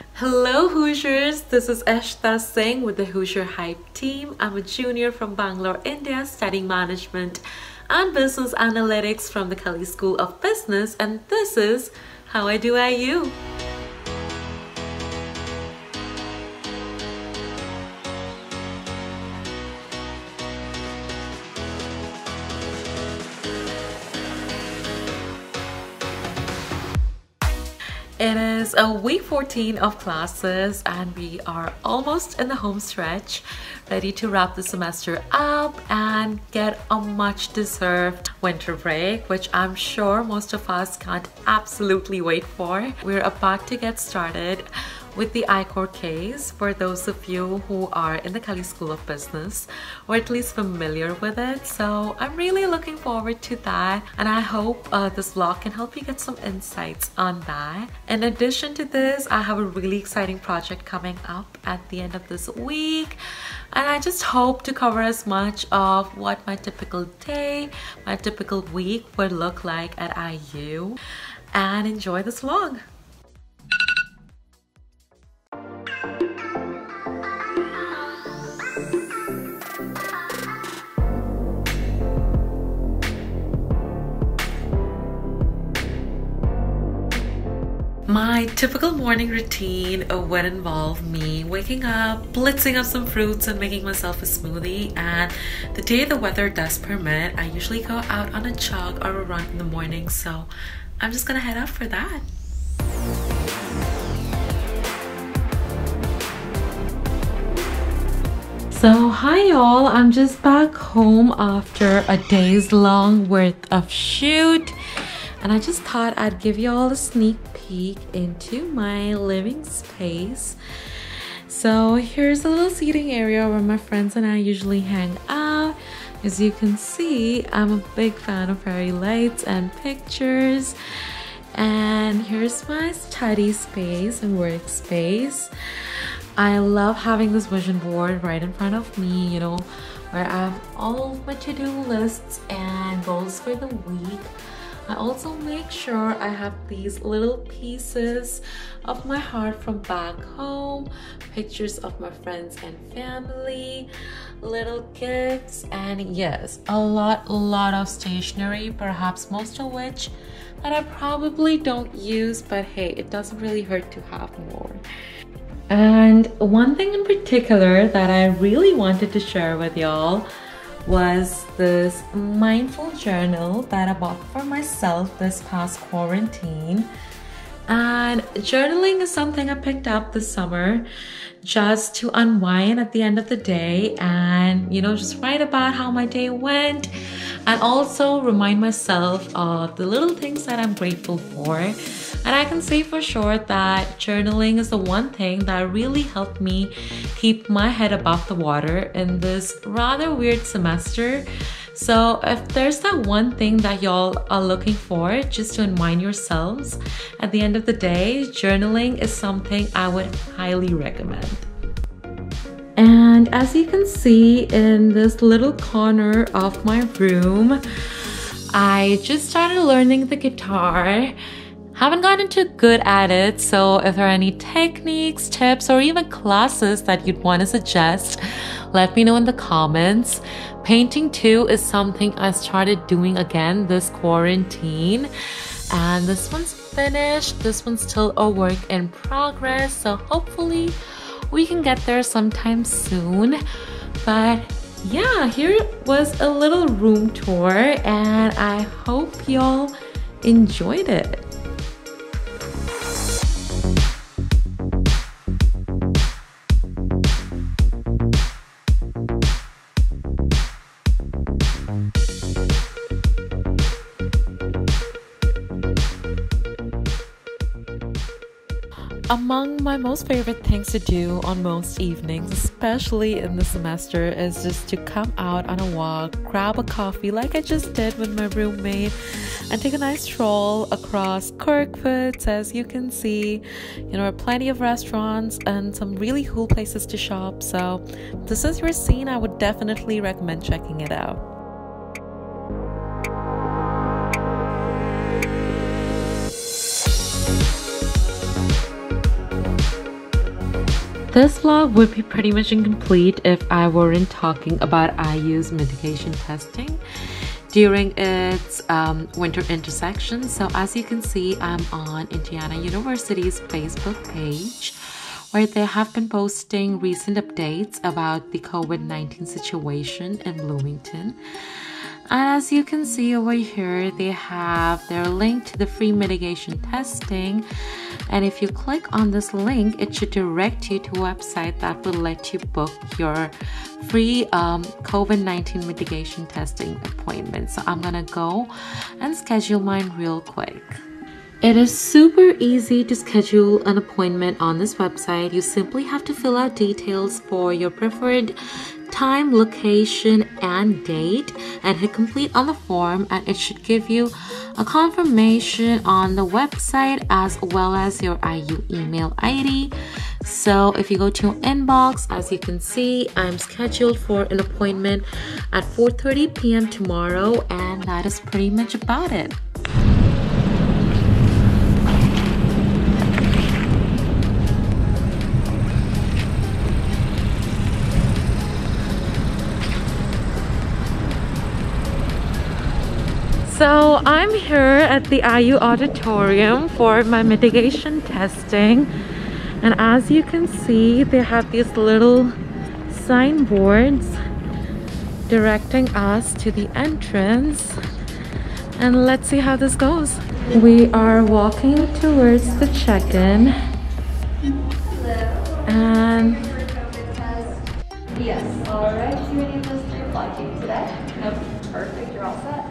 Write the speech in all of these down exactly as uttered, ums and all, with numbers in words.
Hello Hoosiers, this is Eashita Singh with the Hoosier Hype team. I'm a junior from Bangalore, India, studying management and business analytics from the Kelley School of Business, and this is How I Do I U. It is a week fourteen of classes and we are almost in the home stretch, ready to wrap the semester up and get a much deserved winter break, which I'm sure most of us can't absolutely wait for. We're about to get started with the ICORE case for those of you who are in the Kelley School of Business or at least familiar with it. So I'm really looking forward to that, and I hope uh, this vlog can help you get some insights on that. In addition to this, I have a really exciting project coming up at the end of this week, and I just hope to cover as much of what my typical day, my typical week would look like at I U, and enjoy this vlog. My typical morning routine would involve me waking up, blitzing up some fruits and making myself a smoothie, and the day the weather does permit, I usually go out on a jog or a run in the morning, so I'm just gonna head out for that. So hi y'all, I'm just back home after a day's long worth of shoot, and I just thought I'd give you all a sneak peek into my living space. So here's a little seating area where my friends and I usually hang out. As you can see, I'm a big fan of fairy lights and pictures. And here's my study space and workspace. I love having this vision board right in front of me, you know, where I have all of my to-do lists and goals for the week. I also make sure I have these little pieces of my heart from back home, pictures of my friends and family, little gifts, and yes, a lot, a lot of stationery, perhaps most of which that I probably don't use, but hey, it doesn't really hurt to have more. And one thing in particular that I really wanted to share with y'all was this mindful journal that I bought for myself this past quarantine. And journaling is something I picked up this summer just to unwind at the end of the day and, you know, just write about how my day went and also remind myself of the little things that I'm grateful for. And I can say for sure that journaling is the one thing that really helped me keep my head above the water in this rather weird semester. So if there's that one thing that y'all are looking for just to unwind yourselves at the end of the day, journaling is something I would highly recommend. And as you can see in this little corner of my room, I just started learning the guitar. Haven't gotten too good at it, so if there are any techniques, tips, or even classes that you'd want to suggest, let me know in the comments. Painting too is something I started doing again this quarantine, and this one's finished. This one's still a work in progress, so hopefully we can get there sometime soon. But yeah, here was a little room tour, and I hope y'all enjoyed it. Among my most favorite things to do on most evenings, especially in the semester, is just to come out on a walk, grab a coffee like I just did with my roommate, and take a nice stroll across Kirkwood. As you can see, you know, there are plenty of restaurants and some really cool places to shop. So if this is your scene, I would definitely recommend checking it out. This vlog would be pretty much incomplete if I weren't talking about I U's mitigation testing during its um, winter intersection. So as you can see, I'm on Indiana University's Facebook page, where they have been posting recent updates about the COVID nineteen situation in Bloomington. And as you can see over here, they have their link to the free mitigation testing. And if you click on this link, it should direct you to a website that will let you book your free um, COVID nineteen mitigation testing appointment. So I'm gonna go and schedule mine real quick. It is super easy to schedule an appointment on this website. You simply have to fill out details for your preferred time, location, and date, and hit complete on the form, and it should give you a confirmation on the website as well as your I U email I D. So if you go to your inbox, as you can see, I'm scheduled for an appointment at four thirty p m tomorrow, and that is pretty much about it. So I'm here at the I U auditorium for my mitigation testing, and as you can see, they have these little signboards directing us to the entrance, and let's see how this goes. We are walking towards the check-in, and yes, all right. Do you need this to apply to you today? Nope. Perfect. You're all set.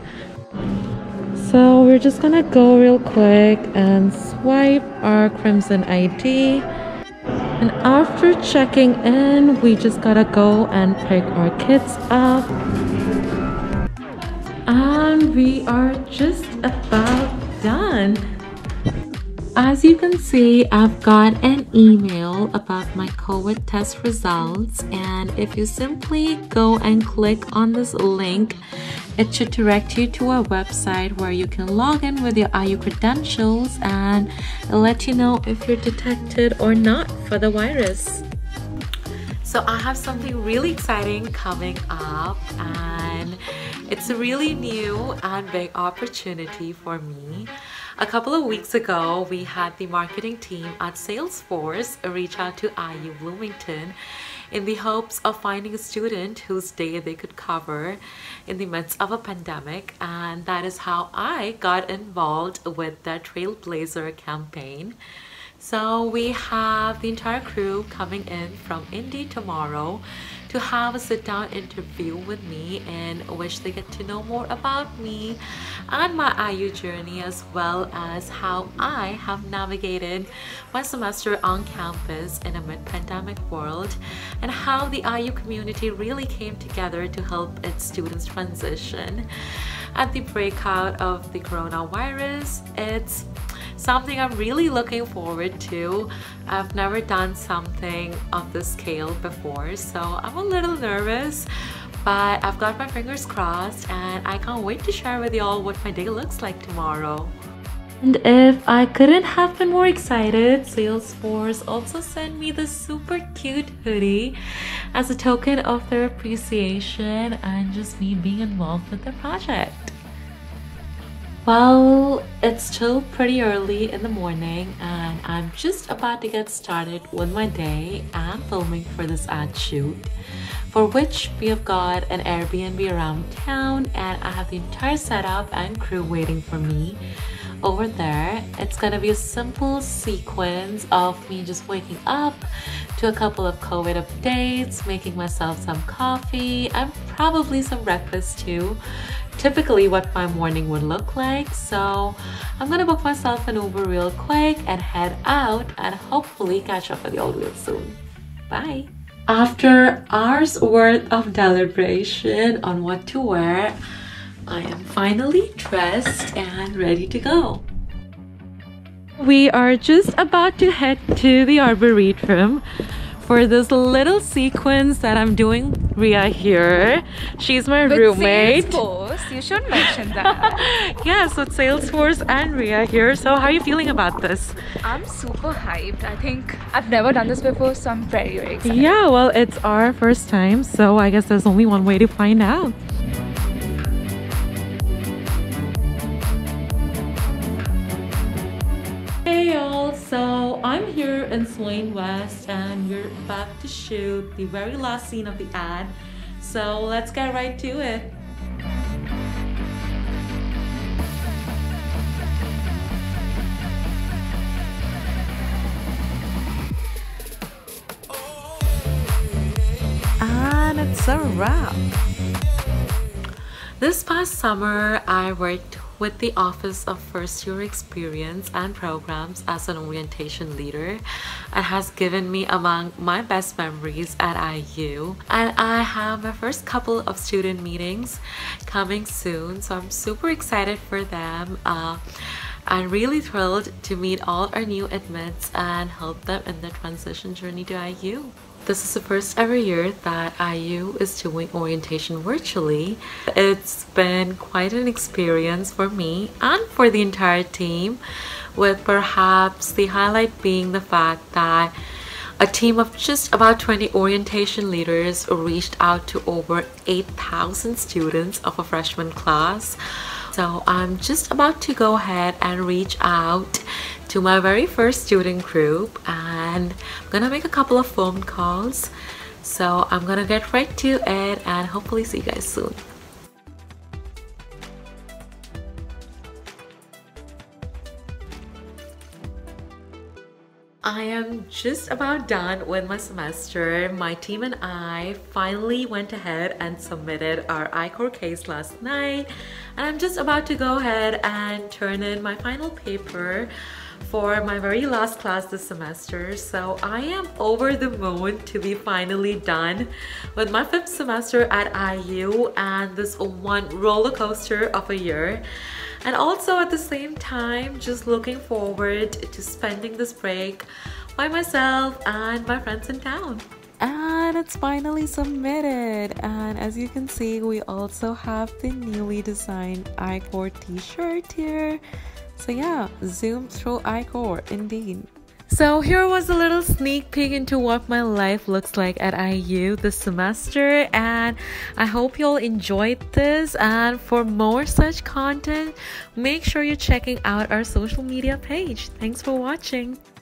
so we're just gonna go real quick and swipe our Crimson I D, and after checking in, we just gotta go and pick our kids up, and we are just about done. As you can see, I've got an email about my COVID test results, and if you simply go and click on this link, it should direct you to a website where you can log in with your I U credentials, and it'll let you know if you're detected or not for the virus. So I have something really exciting coming up, and it's a really new and big opportunity for me. A couple of weeks ago, we had the marketing team at Salesforce reach out to I U Bloomington in the hopes of finding a student whose day they could cover in the midst of a pandemic, and that is how I got involved with the Trailblazer campaign. So we have the entire crew coming in from Indy tomorrow to have a sit-down interview with me, in which they get to know more about me and my I U journey, as well as how I have navigated my semester on campus in a mid-pandemic world, and how the I U community really came together to help its students transition at the breakout of the coronavirus. It's something I'm really looking forward to. I've never done something of this scale before, so I'm a little nervous, but I've got my fingers crossed, and I can't wait to share with y'all what my day looks like tomorrow. And if I couldn't have been more excited, Salesforce also sent me this super cute hoodie as a token of their appreciation and just me being involved with the project. Well, it's still pretty early in the morning, and I'm just about to get started with my day and filming for this ad shoot, for which we have got an Airbnb around town, and I have the entire setup and crew waiting for me over there. It's gonna be a simple sequence of me just waking up to a couple of COVID updates, making myself some coffee, and probably some breakfast too. Typically what my morning would look like. So I'm gonna book myself an Uber real quick and head out, and hopefully catch up with y'all real soon. Bye. After hours worth of deliberation on what to wear, I am finally dressed and ready to go. We are just about to head to the Arboretum for this little sequence that I'm doing. Ria here. She's my with roommate. Salesforce, you should mention that. Yes, with Salesforce and Ria here. So how are you feeling about this? I'm super hyped. I think I've never done this before, so I'm very, very excited. Yeah, well, it's our first time, so I guess there's only one way to find out. Hey y'all, so I'm here in Swain West and we're about to shoot the very last scene of the ad. So let's get right to it. And it's a wrap. This past summer, I worked with the Office of First Year Experience and Programs as an orientation leader. It has given me among my best memories at I U. And I have my first couple of student meetings coming soon, so I'm super excited for them. Uh, I'm really thrilled to meet all our new admits and help them in their transition journey to I U. This is the first ever year that I U is doing orientation virtually. It's been quite an experience for me and for the entire team, with perhaps the highlight being the fact that a team of just about twenty orientation leaders reached out to over eight thousand students of a freshman class. So I'm just about to go ahead and reach out to my very first student group, and I'm gonna make a couple of phone calls. So I'm gonna get right to it and hopefully see you guys soon. I am just about done with my semester. My team and I finally went ahead and submitted our I CORE case last night, and I'm just about to go ahead and turn in my final paper for my very last class this semester. So I am over the moon to be finally done with my fifth semester at I U and this one roller coaster of a year. And also at the same time, just looking forward to spending this break by myself and my friends in town. And it's finally submitted, and as you can see, we also have the newly designed I CORE t-shirt here. So yeah, zoom through I CORE indeed. So here was a little sneak peek into what my life looks like at I U this semester, and I hope you all enjoyed this. And for more such content, make sure you're checking out our social media page. Thanks for watching.